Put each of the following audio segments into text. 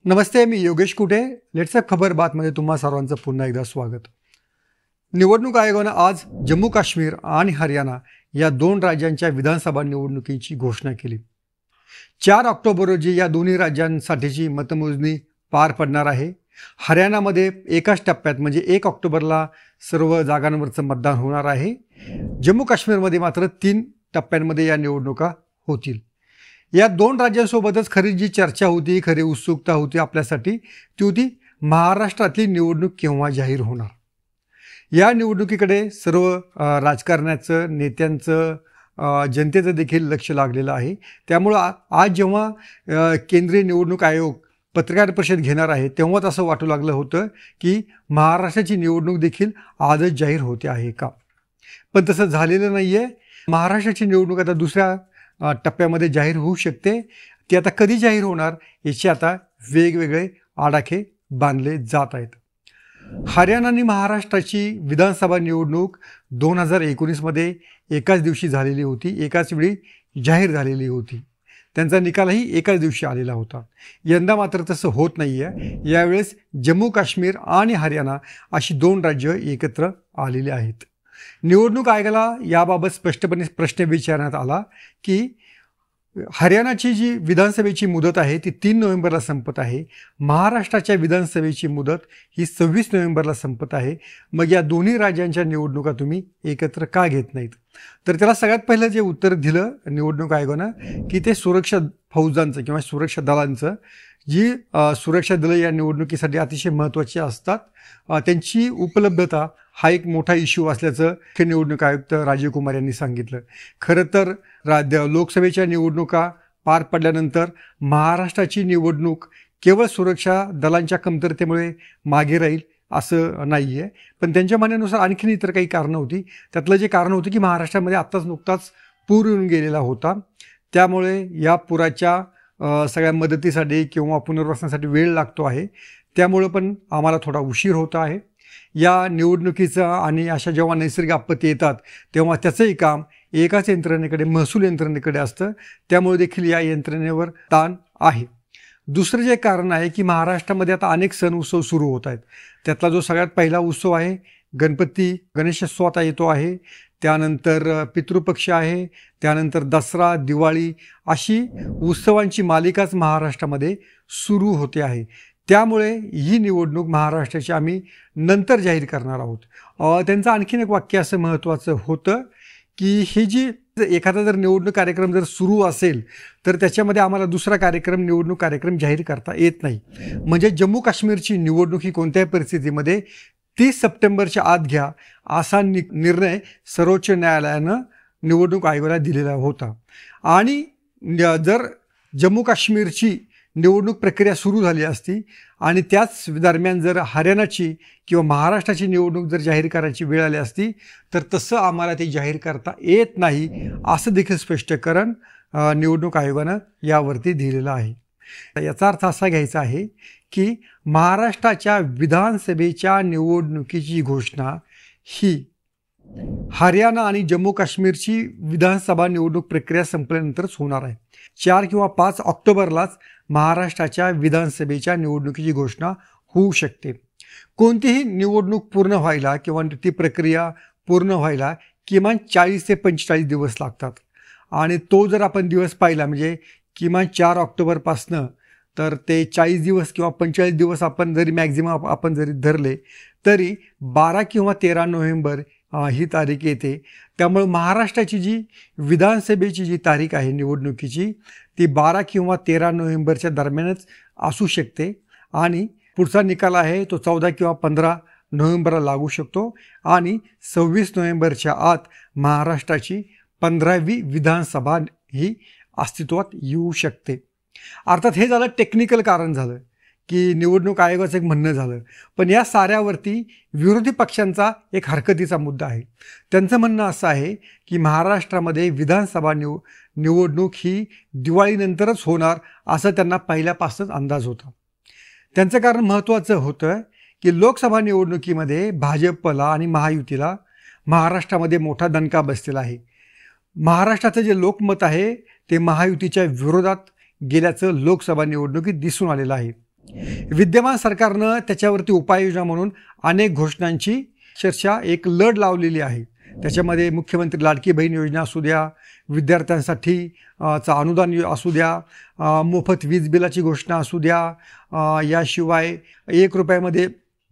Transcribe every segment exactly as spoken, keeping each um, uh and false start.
नमस्ते, मी Yogesh Kute. Let's up खबर बातमध्ये तुम्हा सर्वांचं पुन्हा एकदा स्वागत. निवडणूक आयोगानं आज जम्मू काश्मीर आणि हरियाणा या दोन राज्यांच्या विधानसभा निवडणुकीची घोषणा केली. चार ऑक्टोबर रोजी या दोन्ही राज्यांसाठीची मतमोजणी पार पडणार आहे. हरियाणामध्ये एकाच टप्प्यात म्हणजे एक ऑक्टोबरला सर्व जागांवरचं मतदान होणार आहे. जम्मू काश्मीरमध्ये मात्र तीन टप्प्यांमध्ये या निवडणुका होतील. या दोन राज्यांसोबतच खरी जी चर्चा होती, खरी उत्सुकता होती आपल्यासाठी, ती होती महाराष्ट्रातली निवडणूक केव्हा जाहीर होणार. या निवडणुकीकडे सर्व राजकारण्याचं, नेत्यांचं, जनतेचं देखील लक्ष लागलेलं आहे. त्यामुळं आज जेव्हा केंद्रीय निवडणूक आयोग पत्रकार परिषद घेणार आहे तेव्हाच असं वाटू लागलं होतं की महाराष्ट्राची निवडणूक देखील आजच जाहीर होते आहे का. पण तसं झालेलं नाही आहे. महाराष्ट्राची निवडणूक आता दुसऱ्या टप्प्यामध्ये जाहीर होऊ शकते. ती आता कधी जाहीर होणार याचे आता वेगवेगळे आडाखे बांधले जात आहेत. हरियाणा आणि महाराष्ट्राची विधानसभा निवडणूक दोन हजार एकोणीसमध्ये एकाच दिवशी झालेली होती, एकाच वेळी जाहीर झालेली होती. त्यांचा निकालही एकाच दिवशी आलेला होता. यंदा मात्र तसं होत नाही आहे. यावेळेस जम्मू काश्मीर आणि हरियाणा अशी दोन राज्य एकत्र आलेली आहेत. निवडणूक आयोगाला याबाबत स्पष्टपणे प्रश्न विचारण्यात आला की हरियाणाची जी विधानसभेची मुदत आहे ती तीन नोव्हेंबरला संपत आहे. महाराष्ट्राच्या विधानसभेची मुदत ही सव्वीस नोव्हेंबरला संपत आहे. मग या दोन्ही राज्यांच्या निवडणुका तुम्ही एकत्र का घेत नाहीत. तर त्याला सगळ्यात पहिलं जे उत्तर दिलं निवडणूक आयोगानं की ते सुरक्षा फौजांचं किंवा सुरक्षा दलांचं, जी सुरक्षा दलं या निवडणुकीसाठी अतिशय महत्त्वाची असतात, त्यांची उपलब्धता हा एक मोठा इश्यू असल्याचं मुख्य निवडणूक आयुक्त राजीव कुमार यांनी सांगितलं. खरं तर राज्य लोकसभेच्या निवडणुका पार पडल्यानंतर महाराष्ट्राची निवडणूक केवळ सुरक्षा दलांच्या कमतरतेमुळे मागे राहील असं नाही आहे. पण त्यांच्या म्हणण्यानुसार आणखीन इतर काही कारणं होती. त्यातलं जे कारण होतं की महाराष्ट्रामध्ये आत्ताच नुकताच पूर येऊन गेलेला होता. त्यामुळे या पुराच्या सगळ्या मदतीसाठी किंवा पुनर्वसनासाठी वेळ लागतो आहे. त्यामुळं पण आम्हाला थोडा उशीर होता आहे. या निवडणुकीचा आणि अशा जेव्हा नैसर्गिक आपत्ती येतात तेव्हा त्याचंही काम एकाच यंत्रणेकडे, महसूल यंत्रणेकडे असतं. त्यामुळे देखील या यंत्रणेवर ताण आहे. दुसरं जे कारण आहे की महाराष्ट्रामध्ये आता अनेक सण उत्सव सुरू होत आहेत. त्यातला जो सगळ्यात पहिला उत्सव आहे गणपती गणेशोत्सव आता येतो आहे. त्यानंतर पितृपक्ष आहे. त्यानंतर दसरा, दिवाळी अशी उत्सवांची मालिकाच महाराष्ट्रामध्ये सुरू होते आहे. त्यामुळे ही निवडणूक महाराष्ट्राची आम्ही नंतर जाहीर करणार आहोत. त्यांचं आणखीन एक वाक्य असं महत्त्वाचं होतं की ही जी एखादा जर निवडणूक कार्यक्रम जर सुरू असेल तर त्याच्यामध्ये आम्हाला दुसरा कार्यक्रम निवडणूक कार्यक्रम जाहीर करता येत नाही. म्हणजे जम्मू काश्मीरची निवडणूक ही कोणत्याही परिस्थितीमध्ये तीस सप्टेंबरच्या आत घ्या असा नि निर्णय सर्वोच्च न्यायालयानं निवडणूक आयोगाला दिलेला होता. आणि जर जम्मू काश्मीरची निवडणूक प्रक्रिया सुरू झाली असती आणि त्याच दरम्यान जर हरियाणाची किंवा महाराष्ट्राची निवडणूक जर जाहीर करायची वेळ आली असती तर तसं आम्हाला ते जाहीर करता येत नाही असं देखील स्पष्टीकरण निवडणूक आयोगानं यावरती दिलेलं आहे. याचा अर्थ असा घ्यायचा आहे की महाराष्ट्राच्या विधानसभेच्या निवडणुकीची घोषणा ही हरियाणा आणि जम्मू काश्मीरची विधानसभा निवडणूक प्रक्रिया संपल्यानंतरच होणार आहे. चार किंवा पाच ऑक्टोबरलाच महाराष्ट्राच्या विधानसभेच्या निवडणुकीची घोषणा होऊ शकते. कोणतीही निवडणूक पूर्ण व्हायला किंवा ती प्रक्रिया पूर्ण व्हायला किमान चाळीस ते पंचेचाळीस दिवस लागतात. आणि तो जर आपण दिवस पाहिला म्हणजे किमान चार ऑक्टोबरपासनं तर ते चाळीस दिवस किंवा पंचेचाळीस दिवस आपण जरी मॅक्झिमम आपण जरी धरले तरी बारा किंवा तेरा नोव्हेंबर ही तारीख येते. त्यामुळे महाराष्ट्राची जी विधानसभेची जी तारीख आहे निवडणुकीची ती बारा किंवा तेरा नोव्हेंबरच्या दरम्यानच असू शकते. आणि पुढचा निकाल आहे तो चौदा किंवा पंधरा नोव्हेंबरला लागू शकतो. आणि सव्वीस नोव्हेंबरच्या आत महाराष्ट्राची पंधरावी विधानसभा ही अस्तित्वात येऊ शकते. अर्थात हे झालं टेक्निकल कारण झालं की निवडणूक आयोगाचं एक म्हणणं झालं. पण या साऱ्यावरती विरोधी पक्षांचा एक हरकतीचा मुद्दा आहे. त्यांचं म्हणणं असं आहे की महाराष्ट्रामध्ये विधानसभा निव निवडणूक ही दिवाळीनंतरच होणार असं त्यांना पहिल्यापासूनच अंदाज होता. त्यांचं कारण महत्त्वाचं होतं की लोकसभा निवडणुकीमध्ये भाजपला आणि महायुतीला महाराष्ट्रामध्ये मोठा दणका बसलेला आहे. महाराष्ट्राचं जे लोकमत आहे ते महायुतीच्या विरोधात गेल्याचं लोकसभा निवडणुकीत दिसून आलेलं आहे. विद्यमान सरकारनं त्याच्यावरती उपाययोजना म्हणून अनेक घोषणांची चर्चा एक लढ लावलेली आहे. त्याच्यामध्ये मुख्यमंत्री लाडकी बहीण योजना असू द्या, विद्यार्थ्यांसाठी चा अनुदान असू द्या, मोफत वीज बिलाची घोषणा असू द्या, याशिवाय एक रुपयामध्ये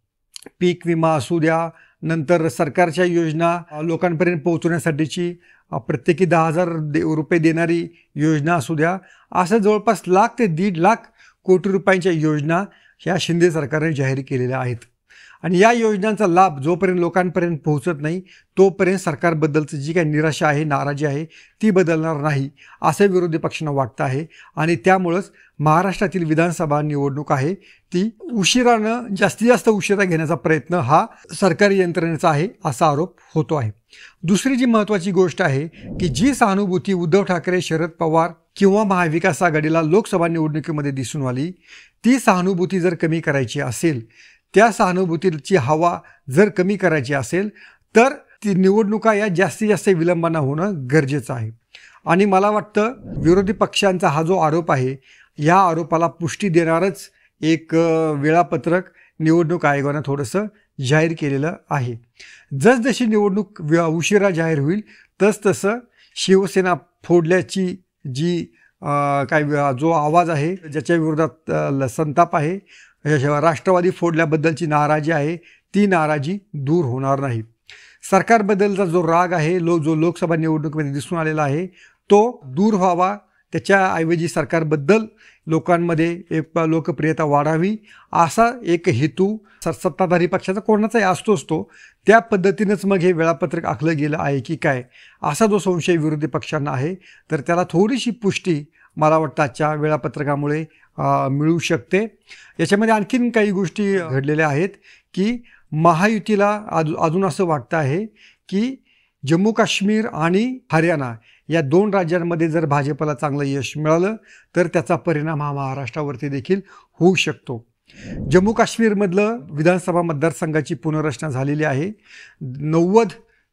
पीक विमा असू द्या, नंतर सरकारच्या योजना लोकांपर्यंत पोहोचवण्यासाठीची प्रत्येकी दहा हजार दे रुपये देणारी योजना असू द्या, असं जवळपास लाख ते दीड लाख कोटी रुपयांच्या योजना ह्या शिंदे सरकारने जाहीर केलेल्या आहेत. आणि या योजनांचा लाभ जोपर्यंत लोकांपर्यंत पोहोचत नाही तोपर्यंत सरकारबद्दलची जी काही निराशा आहे, नाराजी आहे ती बदलणार नाही असं विरोधी पक्षांना वाटतं आहे. आणि त्यामुळंच महाराष्ट्रातील विधानसभा निवडणूक आहे ती उशिरानं जास्तीत जास्त उशिरा घेण्याचा प्रयत्न हा सरकारी यंत्रणेचा आहे असा आरोप होतो आहे. दुसरी जी महत्त्वाची गोष्ट आहे की जी सहानुभूती उद्धव ठाकरे, शरद पवार किंवा महाविकास आघाडीला लोकसभा निवडणुकीमध्ये दिसून आली, ती सहानुभूती जर कमी करायची असेल, त्या सहानुभूतीची हवा जर कमी करायची असेल तर ती निवडणुका या जास्तीत जास्त विलंबानं होणं गरजेचं आहे. आणि मला वाटतं विरोधी पक्षांचा हा जो आरोप आहे या आरोपाला पुष्टी देणारच एक वेळापत्रक निवडणूक आयोगानं थोडंसं जाहीर केलेलं आहे. जसजशी निवडणूक उशिरा जाहीर होईल तसतसं शिवसेना फोडल्याची जी काय जो आवाज आहे, ज्याच्या विरोधात संताप आहे, राष्ट्रवादी फोडल्याबद्दलची नाराजी आहे, ती नाराजी दूर होणार नाही. सरकारबद्दलचा जो राग आहे, लो जो लोकसभा निवडणुकीमध्ये दिसून आलेला आहे तो दूर व्हावा, त्याच्याऐवजी सरकारबद्दल लोकांमध्ये एक लोकप्रियता वाढावी असा एक हेतू सत्ताधारी पक्षाचा कोणाचाही असतोच तो. त्या पद्धतीनंच मग हे वेळापत्रक आखलं गेलं आहे की काय असा जो संशय विरोधी पक्षांना आहे, तर त्याला थोडीशी पुष्टी मला वाटतं आजच्या वेळापत्रकामुळे मिळू शकते. याच्यामध्ये आणखीन काही गोष्टी घडलेल्या आहेत की महायुतीला अजून अजून असं वाटतं आहे की जम्मू काश्मीर आणि हरियाणा या दोन राज्यांमध्ये जर भाजपला चांगलं यश मिळालं तर त्याचा परिणाम हा महाराष्ट्रावरती देखील होऊ शकतो. जम्मू काश्मीरमधलं विधानसभा मतदारसंघाची पुनर्रचना झालेली आहे. नव्वद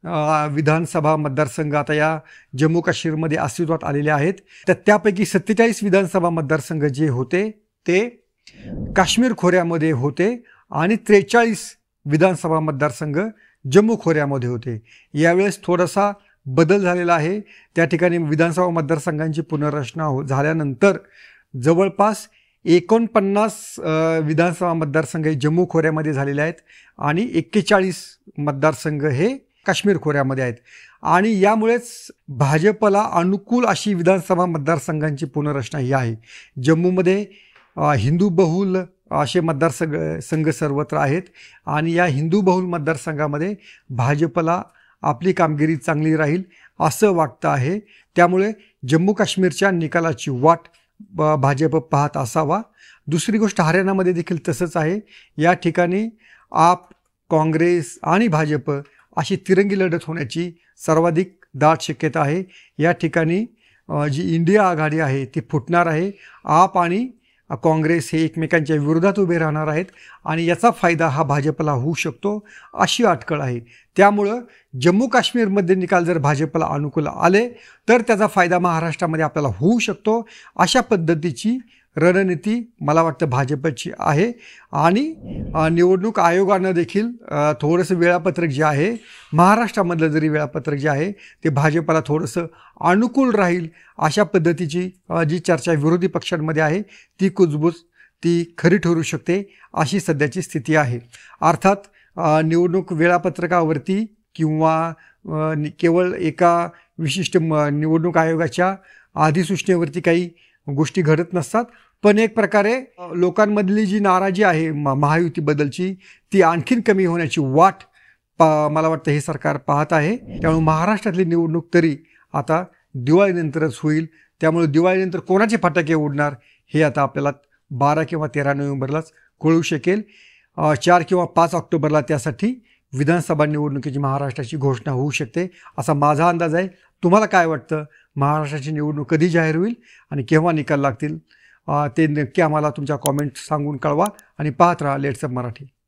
विधानसभा मतदारसंघ आता या जम्मू काश्मीरमध्ये अस्तित्वात आलेले आहेत. तर त्यापैकी सत्तेचाळीस विधानसभा मतदारसंघ जे होते ते काश्मीर खोऱ्यामध्ये होते आणि त्रेचाळीस विधानसभा मतदारसंघ जम्मू खोऱ्यामध्ये होते. यावेळेस थोडासा बदल झालेला आहे. त्या ठिकाणी विधानसभा मतदारसंघांची पुनर्रचना हो झाल्यानंतर जवळपास एकोणपन्नास विधानसभा मतदारसंघ हे जम्मू खोऱ्यामध्ये झालेले आहेत आणि एक्केचाळीस मतदारसंघ हे काश्मीर खोऱ्यामध्ये आहेत. आणि यामुळेच भाजपला अनुकूल अशी विधानसभा मतदारसंघांची पुनर्रचना ही आहे. जम्मूमध्ये हिंदू बहुल असे मतदारसंघ संघ सर्वत्र आहेत आणि या हिंदू बहुल मतदारसंघामध्ये भाजपला आपली कामगिरी चांगली राहील असं वाटतं आहे. त्यामुळे जम्मू काश्मीरच्या निकालाची वाट भाजप पाहत असावा. दुसरी गोष्ट हरियाणामध्ये देखील तसंच आहे. या ठिकाणी आप, काँग्रेस आणि भाजप अशी तिरंगी लढत होण्याची सर्वाधिक दाट शक्यता आहे. या ठिकाणी जी इंडिया आघाडी आहे ती फुटणार आहे. आप आणि काँग्रेस हे एकमेकांच्या विरोधात उभे राहणार आहेत आणि याचा फायदा हा भाजपला होऊ शकतो अशी अटकळ आहे. त्यामुळं जम्मू काश्मीरमध्ये निकाल जर भाजपला अनुकूल आले तर त्याचा फायदा महाराष्ट्रामध्ये आपल्याला होऊ शकतो. अशा पद्धतीची रणनीती मला वाटतं भाजपची आहे. आणि निवडणूक आयोगानं देखील थोडंसं वेळापत्रक जे आहे महाराष्ट्रामधलं जरी वेळापत्रक जे आहे ते भाजपला थोडंसं अनुकूल राहील अशा पद्धतीची जी चर्चा विरोधी पक्षांमध्ये आहे ती कुजबूज ती खरी ठरू शकते अशी सध्याची स्थिती आहे. अर्थात निवडणूक वेळापत्रकावरती किंवा केवळ एका विशिष्ट निवडणूक आयोगाच्या अधिसूचनेवरती काही गोष्टी घडत नसतात, पण एक प्रकारे लोकांमधली जी नाराजी आहे महायुतीबद्दलची ती आणखीन कमी होण्याची वाट पा मला वाटतं हे सरकार पाहत आहे. त्यामुळे महाराष्ट्रातली निवडणूक तरी आता दिवाळीनंतरच होईल. त्यामुळे दिवाळीनंतर कोणाचे फटाके उडणार हे आता आपल्याला बारा किंवा तेरा नोव्हेंबरलाच कळू शकेल. चार किंवा पाच ऑक्टोबरला त्यासाठी विधानसभा निवडणुकीची महाराष्ट्राची घोषणा होऊ शकते असा माझा अंदाज आहे. तुम्हाला काय वाटतं? महाराष्ट्राची निवडणूक कधी जाहीर होईल आणि केव्हा निकाल लागतील ते नक्की आम्हाला तुमच्या कॉमेंट सांगून कळवा आणि पाहत राहा लेट्स अप मराठी.